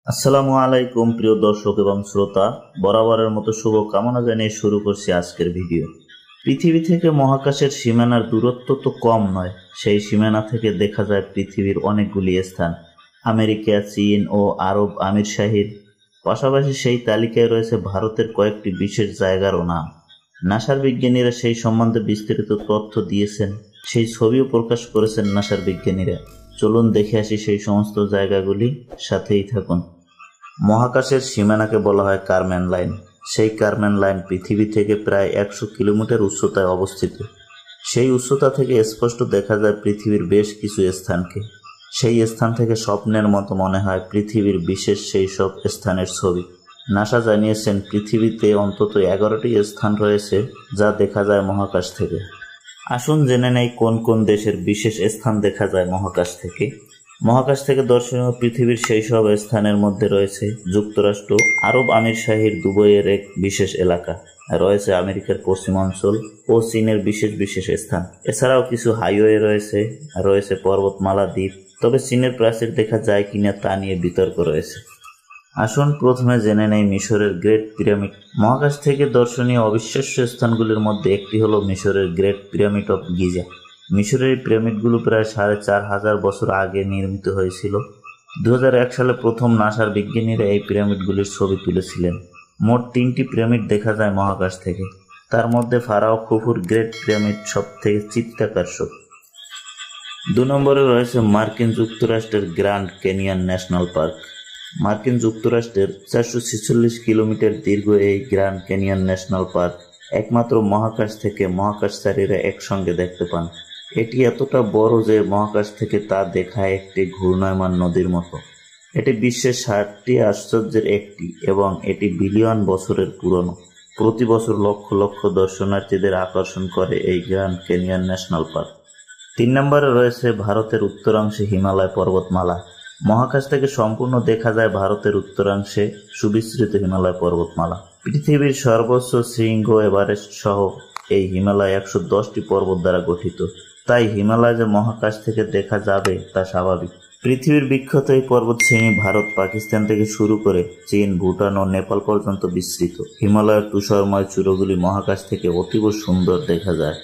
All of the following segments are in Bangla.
আসসালামু আলাইকুম প্রিয় দর্শক এবং শ্রোতা, বরাবরের মতো শুভ কামনা জানিয়ে শুরু করছি আজকের ভিডিও। পৃথিবী থেকে মহাকাশের সীমানার দূরত্ব তো কম নয়, সেই সীমানা থেকে দেখা যায় পৃথিবীর অনেকগুলি স্থান। আমেরিকা, চীন ও আরব আমিরশাহির পাশাপাশি সেই তালিকায় রয়েছে ভারতের কয়েকটি বিশেষ জায়গারও নাম। নাসার বিজ্ঞানীরা সেই সম্বন্ধে বিস্তারিত তথ্য দিয়েছেন, সেই ছবিও প্রকাশ করেছেন নাসার বিজ্ঞানীরা। চলুন দেখে আসি সেই সমস্ত জায়গাগুলি, সাথেই থাকুন। মহাকাশের সীমানাকে বলা হয় কারম্যান লাইন। সেই কারম্যান লাইন পৃথিবী থেকে প্রায় 100 কিলোমিটার উচ্চতায় অবস্থিত। সেই উচ্চতা থেকে স্পষ্ট দেখা যায় পৃথিবীর বেশ কিছু স্থানকে। সেই স্থান থেকে স্বপ্নের মতো মনে হয় পৃথিবীর বিশেষ সেই সব স্থানের ছবি। নাসা জানিয়েছেন পৃথিবীতে অন্তত 11টি স্থান রয়েছে যা দেখা যায় মহাকাশ থেকে। আসুন জেনে নেই কোন কোন দেশের বিশেষ স্থান দেখা যায় মহাকাশ থেকে। মহাকাশ থেকে দর্শনীয় পৃথিবীর সেই সব স্থানের মধ্যে রয়েছে যুক্তরাষ্ট্র, আরব আমিরশাহির দুবাইয়ের এক বিশেষ এলাকা, রয়েছে আমেরিকার পশ্চিমাঞ্চল ও চীনের বিশেষ বিশেষ স্থান। এছাড়াও কিছু হাইওয়ে রয়েছে পর্বতমালা, দ্বীপ। তবে চীনের প্রাচীর দেখা যায় কিনা তা নিয়ে বিতর্ক রয়েছে। আসুন প্রথমে জেনে নেই মিশরের গ্রেট পিরামিড। মহাকাশ থেকে দর্শনীয় অবিশ্বাস্য স্থানগুলির মধ্যে একটি হলো মিশরের গ্রেট পিরামিড অফ গিজা। মিশরের এই পিরামিডগুলো প্রায় 4500 বছর আগে নির্মিত হয়েছিল। 2001 সালে প্রথম নাসার বিজ্ঞানীরা এই পিরামিডগুলির ছবি তুলেছিলেন। মোট 3টি পিরামিড দেখা যায় মহাকাশ থেকে। তার মধ্যে ফারাও খুফুর গ্রেট পিরামিড সব থেকে চিত্তাকর্ষক। 2 নম্বরে রয়েছে মার্কিন যুক্তরাষ্ট্রের গ্র্যান্ড ক্যানিয়ন ন্যাশনাল পার্ক। মার্কিন যুক্তরাষ্ট্রের 446 কিলোমিটার দীর্ঘ এই গ্র্যান্ড ক্যানিয়ন ন্যাশনাল পার্ক একমাত্র মহাকাশ থেকে মহাকাশচারীরা একসঙ্গে দেখতে পান। এটি এতটা বড় যে মহাকাশ থেকে তা দেখায় একটি ঘূর্ণায়মান নদীর মতো। এটি বিশ্বের 60টি আশ্চর্যের একটি এবং এটি বিলিয়ন বছরের পুরনো। প্রতি বছর লক্ষ লক্ষ দর্শনার্থীদের আকর্ষণ করে এই গ্র্যান্ড ক্যানিয়ন ন্যাশনাল পার্ক। 3 নম্বরে রয়েছে ভারতের উত্তরাংশে হিমালয় পর্বতমালা। মহাকাশ থেকে সম্পূর্ণ দেখা যায় ভারতের উত্তরাংশে সুবিস্তৃত হিমালয় পর্বতমালা। পৃথিবীর সর্বোচ্চ শৃঙ্গ এভারেস্ট সহ এই হিমালয় 110টি পর্বত দ্বারা গঠিত। তাই হিমালয় যে মহাকাশ থেকে দেখা যাবে তা স্বাভাবিক। পৃথিবীর বিখ্যাত এই পর্বত শ্রেণী ভারত, পাকিস্তান থেকে শুরু করে চীন, ভুটান ও নেপাল পর্যন্ত বিস্তৃত। হিমালয়ের তুষারময় চূড়াগুলি মহাকাশ থেকে অতীব সুন্দর দেখা যায়।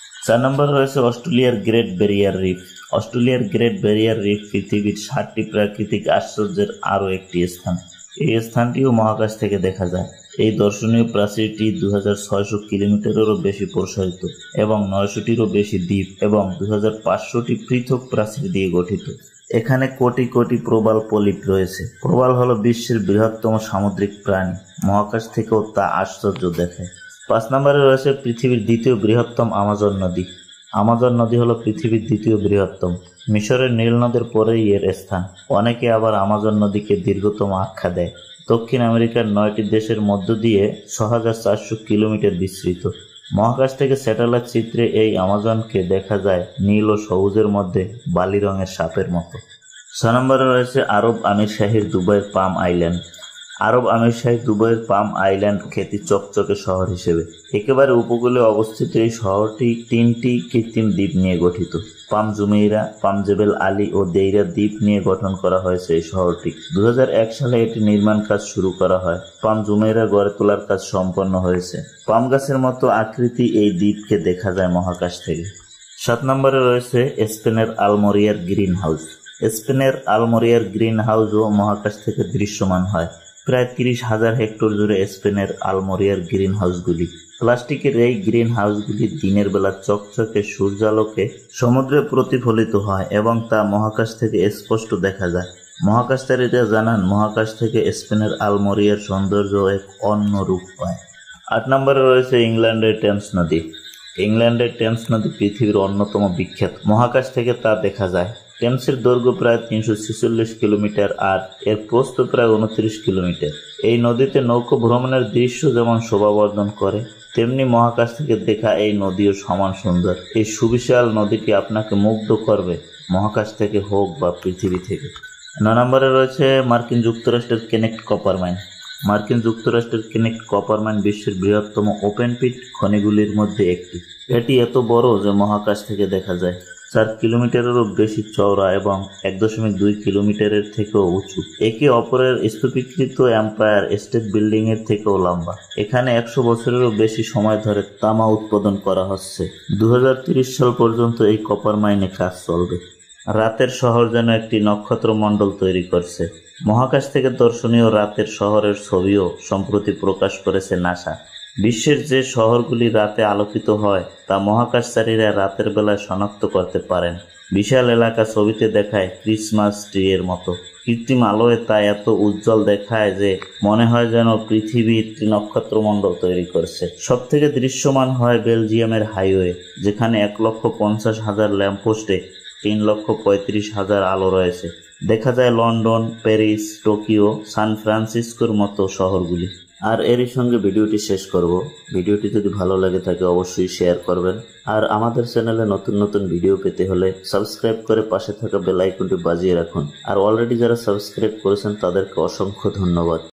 4 নম্বরে রয়েছে অস্ট্রেলিয়ার গ্রেট ব্যারিয়ার রিফ। অস্ট্রেলিয়ার গ্রেট ব্যারিয়ার রিফ পৃথিবীর 7টি প্রাকৃতিক আশ্চর্যের আরও একটি স্থান। এই স্থানটিও মহাকাশ থেকে দেখা যায়। এই দর্শনীয় প্রাচীরটি 2600 কিলোমিটারেরও বেশি প্রসারিত এবং 900টিরও বেশি দ্বীপ এবং 2500টি পৃথক প্রাচীর দিয়ে গঠিত। এখানে কোটি কোটি প্রবাল পলিপ রয়েছে। প্রবাল হলো বিশ্বের বৃহত্তম সামুদ্রিক প্রাণী। মহাকাশ থেকেও তা আশ্চর্য দেখায়। 5 নম্বরে রয়েছে পৃথিবীর দ্বিতীয় বৃহত্তম আমাজন নদী। আমাজন নদী হলো পৃথিবীর দ্বিতীয় বৃহত্তম। মিশরের নীল নদের পরেই এর স্থান। অনেকে আবার আমাজন নদীকে দীর্ঘতম আখ্যা দেয়। দক্ষিণ আমেরিকার 9টি দেশের মধ্য দিয়ে 6400 কিলোমিটার বিস্তৃত। মহাকাশ থেকে স্যাটেলাইট চিত্রে এই আমাজনকে দেখা যায় নীল ও সবুজের মধ্যে বালি রঙের সাপের মতো। 6 নম্বরে রয়েছে আরব আমিরশাহির দুবাইয়ের পাম আইল্যান্ড। আরব আমিরশাহী দুবাইয়ের পাম আইল্যান্ড খ্যাতি চকচকে শহর হিসেবে। একেবারে উপকূলে অবস্থিত এই শহরটি 3টি কৃত্রিম দ্বীপ নিয়ে গঠিত। পাম জুমেইরা, পাম জেবেল আলী ও দেইরা দ্বীপ নিয়ে গঠন করা হয়েছে এই শহরটি। 2001 সালে এটি নির্মাণ কাজ শুরু করা হয়। পাম জুমেইরা গড়ে তোলার কাজ সম্পন্ন হয়েছে। পাম গাছের মতো আকৃতি এই দ্বীপকে দেখা যায় মহাকাশ থেকে। 7 নম্বরে রয়েছে স্পেনের আলমোরিয়ার গ্রিন হাউস। স্পেনের আলমোরিয়ার গ্রিন হাউসও মহাকাশ থেকে দৃশ্যমান হয়। প্রায় 30,000 হেক্টর জুড়ে স্পেনের আলমোরিয়ার গ্রিন হাউসগুলি। প্লাস্টিকের এই গ্রিন হাউসগুলি দিনের বেলা চকচকে সূর্যালোকে সমুদ্রে প্রতিফলিত হয় এবং তা মহাকাশ থেকে স্পষ্ট দেখা যায়। মহাকাশচারীরা জানান মহাকাশ থেকে স্পেনের আলমোরিয়ার সৌন্দর্য এক অন্য রূপ পায়। 8 নম্বরে রয়েছে ইংল্যান্ডের টেমস নদী। ইংল্যান্ডের টেমস নদী পৃথিবীর অন্যতম বিখ্যাত। মহাকাশ থেকে তা দেখা যায়। টেমসের দৈর্ঘ্য প্রায় 346 কিলোমিটার আর এর প্রস্থ প্রায় 29 কিলোমিটার। এই নদীতে নৌকো ভ্রমণের দৃশ্য যেমন শোভাবর্ধন করে, তেমনি মহাকাশ থেকে দেখা এই নদীও সমান সুন্দর। এই সুবিশাল নদীটি আপনাকে মুগ্ধ করবে, মহাকাশ থেকে হোক বা পৃথিবী থেকে। 9 নম্বরে রয়েছে মার্কিন যুক্তরাষ্ট্রের কেনেক্ট কপার মাইন। মার্কিন যুক্তরাষ্ট্রের কেনেক্ট কপার মাইন বিশ্বের বৃহত্তম ওপেন পিট খনিগুলির মধ্যে একটি। এটি এত বড় যে মহাকাশ থেকে দেখা যায়। 4 কিলোমিটারেরও বেশি চওড়া এবং 1.2 কিলোমিটারের থেকেও উঁচু। একে অপরের স্তূপীকৃত এম্পায়ার স্টেট বিল্ডিং এর থেকেও লম্বা। এখানে 100 বছরেরও বেশি সময় ধরে তামা উৎপাদন করা হচ্ছে। 2030 সাল পর্যন্ত এই কপার মাইনে কাজ চলবে। রাতের শহর যেন একটি নক্ষত্রমণ্ডল তৈরি করছে। মহাকাশ থেকে দর্শনীয় রাতের শহরের ছবিও সম্প্রতি প্রকাশ করেছে নাসা। বিশ্বের যে শহরগুলি রাতে আলোকিত হয় তা মহাকাশচারীরা রাতের বেলায় শনাক্ত করতে পারেন। বিশাল এলাকা ছবিতে দেখায় ক্রিসমাস ট্রি এর মতো। কৃত্রিম আলোয় তা এত উজ্জ্বল দেখায় যে মনে হয় যেন পৃথিবী একটি নক্ষত্রমণ্ডল তৈরি করছে। সব থেকে দৃশ্যমান হয় বেলজিয়ামের হাইওয়ে, যেখানে 1,50,000 ল্যাম্পপোস্টে 3,35,000 আলো রয়েছে। দেখা যায় লন্ডন, প্যারিস, টোকিও, সান ফ্রান্সিসকোর মতো শহরগুলি। আর এরই সঙ্গে ভিডিওটি শেষ করব। ভিডিওটি যদি ভালো লাগে থাকে অবশ্যই শেয়ার করবেন। আর আমাদের চ্যানেলে নতুন নতুন ভিডিও পেতে হলে সাবস্ক্রাইব করে পাশে থাকা বেল আইকনটি বাজিয়ে রাখুন। আর অলরেডি যারা সাবস্ক্রাইব করেছেন তাদেরকে অসংখ্য ধন্যবাদ।